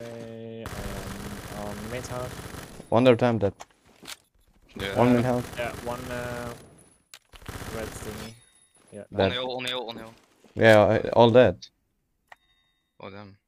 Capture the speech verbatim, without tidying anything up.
I am on main house. One at a time, that. Yeah. One Uh, main house. Yeah, one uh, red thingy. Yeah. On Dead. hill, on hill, on hill. Yeah, I- all dead. Oh damn.